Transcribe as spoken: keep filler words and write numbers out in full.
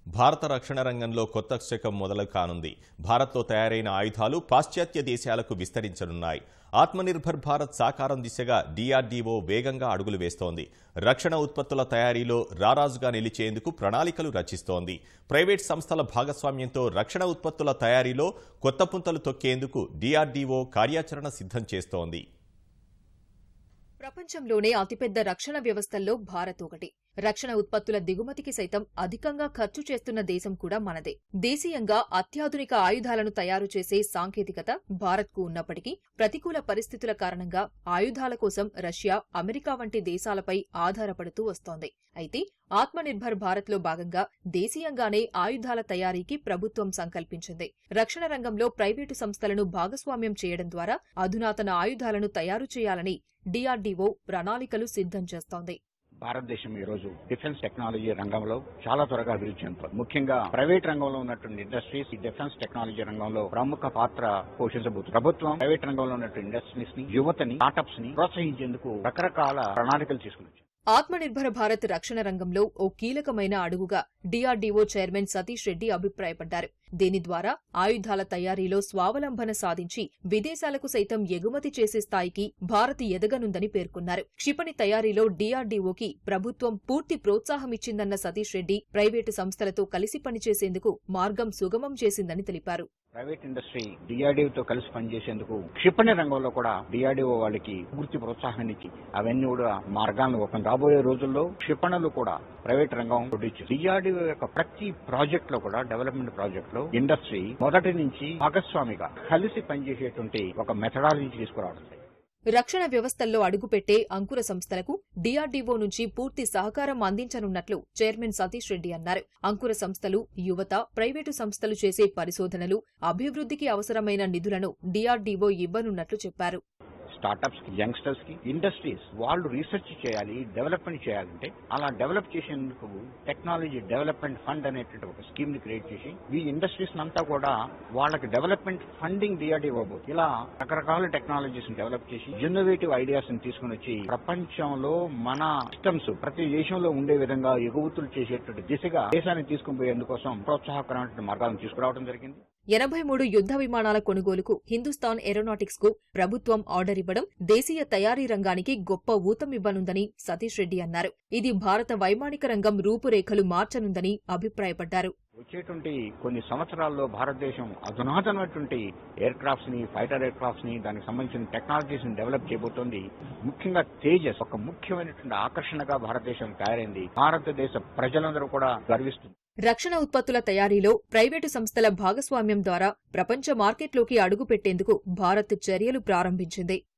భారత రక్షణ రంగంలో కొత్త శకం మొదలు కానుంది. భారత్లో తయారైన ఆయుధాలు పాశ్చాత్య దేశాలకు విస్తరించనున్నాయి. ఆత్మనిర్భర్ భారత్ సాకారం దిశగా డీఆర్డీఓ వేగంగా అడుగులు వేస్తోంది. రక్షణ ఉత్పత్తుల తయారీలో రారాజుగా నిలిచేందుకు ప్రణాళికలు రచిస్తోంది. ప్రైవేట్ సంస్థల భాగస్వామ్యంతో రక్షణ ఉత్పత్తుల తయారీలో కొత్త పుంతలు తొక్కేందుకు డీఆర్డీఓ కార్యాచరణ సిద్ధం చేస్తోంది. ప్రపంచంలోనే అతిపెద్ద రక్షణ వ్యవస్థల్లో భారత్ ఒకటి. రక్షణ ఉత్పత్తుల దిగుమతికి సైతం అధికంగా ఖర్చు చేస్తున్న దేశం కూడా మనదే. దేశీయంగా అత్యాధునిక ఆయుధాలను తయారు చేసే సాంకేతికత భారత్కు ఉన్నప్పటికీ ప్రతికూల పరిస్థితుల కారణంగా ఆయుధాల కోసం రష్యా, అమెరికా వంటి దేశాలపై ఆధారపడుతూ వస్తోంది. అయితే ఆత్మనిర్భర్ భారత్లో భాగంగా దేశీయంగానే ఆయుధాల తయారీకి ప్రభుత్వం సంకల్పించింది. రక్షణ రంగంలో ప్రైవేటు సంస్థలను భాగస్వామ్యం చేయడం ద్వారా అధునాతన ఆయుధాలను తయారు చేయాలని డీఆర్డీఓ ప్రణాళికలు సిద్ధం చేస్తోంది. భారతదేశం ఈ రోజు డిఫెన్స్ టెక్నాలజీ రంగంలో చాలా త్వరగా అభివృద్ధి చెందుతుంది. ముఖ్యంగా ప్రైవేట్ రంగంలో ఉన్నటువంటి ఇండస్ట్రీస్ ఈ డిఫెన్స్ టెక్నాలజీ రంగంలో ప్రముఖ పాత్ర పోషించబోతుంది. ప్రభుత్వం ప్రైవేట్ రంగంలో ఉన్నటువంటి ఇండస్ట్రీస్ ని, యువతని, స్టార్టప్స్ ని ప్రోత్సహించేందుకు రకరకాల ప్రణాళికలు తీసుకుని ఆత్మనిర్భర భారత్ రక్షణ రంగంలో ఓ కీలకమైన అడుగుగా డీఆర్డీఓ చైర్మన్ సతీష్ రెడ్డి అభిప్రాయపడ్డారు. దీని ద్వారా ఆయుధాల తయారీలో స్వావలంబన సాధించి విదేశాలకు సైతం ఎగుమతి చేసే స్థాయికి భారత్ ఎదగనుందని పేర్కొన్నారు. క్షిపణి తయారీలో డీఆర్డీఓకి ప్రభుత్వం పూర్తి ప్రోత్సాహమిచ్చిందన్న సతీష్ రెడ్డి ప్రైవేటు సంస్థలతో కలిసి పనిచేసేందుకు మార్గం సుగమం చేసిందని తెలిపారు. ప్రైవేట్ ఇండస్ట్రీ డీఆర్డీఓతో కలిసి పనిచేసేందుకు క్షిపణి రంగంలో కూడా డీఆర్డీఓ వాళ్ళకి పూర్తి ప్రోత్సాహాన్ని ఇచ్చి అవన్నీ కూడా మార్గాలను ఓపెన్ రాబోయే రోజుల్లో క్షిపణులు కూడా ప్రైవేట్ రంగం ప్రొడ్యూస్ డీఆర్డీఓ యొక్క ప్రతి ప్రాజెక్ట్ లో కూడా డెవలప్మెంట్ ప్రాజెక్ట్ లో ఇండస్ట్రీ మొదటి నుంచి భాగస్వామిగా కలిసి పనిచేసేటువంటి ఒక మెథడాలజీ తీసుకురావడం. రక్షణ వ్యవస్థల్లో అడుగుపెట్టే అంకుర సంస్థలకు డీఆర్డీఓ నుంచి పూర్తి సహకారం అందించనున్నట్లు చైర్మన్ సతీష్ రెడ్డి అన్నారు. అంకుర సంస్థలు, యువత, ప్రైవేటు సంస్థలు చేసే పరిశోధనలు, అభివృద్ధికి అవసరమైన నిధులను డీఆర్డీఓ ఇవ్వనున్నట్లు చెప్పారు. స్టార్టప్స్ కి, యంగ్స్టర్స్ కి, ఇండస్ట్రీస్ వాళ్ళు రీసెర్చ్ చేయాలి, డెవలప్మెంట్ చేయాలంటే అలా డెవలప్ చేసేందుకు టెక్నాలజీ డెవలప్మెంట్ ఫండ్ అనేటువంటి ఒక స్కీమ్ ని క్రియేట్ చేసి ఈ ఇండస్ట్రీస్ అంతా కూడా వాళ్ళకి డెవలప్మెంట్ ఫండింగ్ డీఆర్డీఓ ఇవ్వబోతుంది. ఇలా రకరకాల టెక్నాలజీస్ ని డెవలప్ చేసి ఇన్నోవేటివ్ ఐడియాస్ ని తీసుకుని వచ్చి ప్రపంచంలో మన సిస్టమ్స్ ప్రతి దేశంలో ఉండే విధంగా ఎగుమతులు చేసేటువంటి దిశగా దేశాన్ని తీసుకుని పోయేందుకోసం ప్రోత్సాహకరమైన మార్గాలను తీసుకురావడం జరిగింది. ఎనభై మూడు యుద్ద విమానాల కొనుగోలుకు హిందుస్థాన్ ఏరోనాటిక్స్ కు ప్రభుత్వం ఆర్డర్ ఇవ్వడం దేశీయ తయారీ రంగానికి గొప్ప ఊతమివ్వనుందని సతీష్ రెడ్డి అన్నారు. ఇది భారత వైమానిక రంగం రూపురేఖలు మార్చనుందని అభిప్రాయపడ్డారు. వచ్చేటువంటి కొన్ని సంవత్సరాల్లో భారతదేశం అధునాతనమైనటువంటి ఎయిర్ క్రాఫ్ట్స్ ని, ఫైటర్ ఎయిర్ క్రాఫ్ట్స్ ని, దానికి సంబంధించిన టెక్నాలజీస్ ని డెవలప్ చేయబోతోంది. ముఖ్యంగా తేజస్ ఒక ముఖ్యమైనటువంటి ఆకర్షణగా భారతదేశం తయారైంది. భారతదేశ ప్రజలందరూ కూడా గర్విస్తుంది. రక్షణ ఉత్పత్తుల తయారీలో ప్రైవేటు సంస్థల భాగస్వామ్యం ద్వారా ప్రపంచ మార్కెట్లోకి అడుగుపెట్టేందుకు భారత్ చర్యలు ప్రారంభించింది.